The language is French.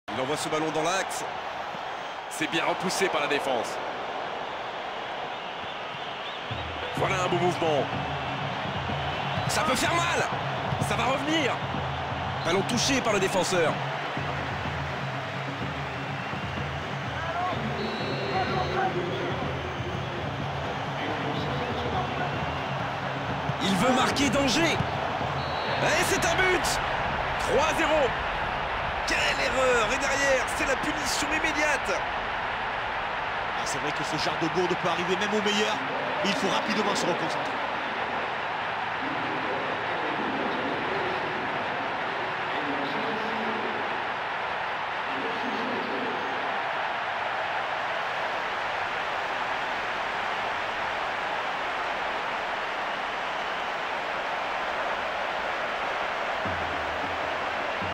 Il envoie ce ballon dans l'axe. C'est bien repoussé par la défense. Voilà un beau mouvement. Ça peut faire mal. Ça va revenir. Ballon touché par le défenseur. Il veut marquer, danger. Et c'est un but. 3-0. Quelle erreur. Et derrière, c'est la punition immédiate. C'est vrai que ce genre de bourde peut arriver même au meilleur, mais il faut rapidement se reconcentrer.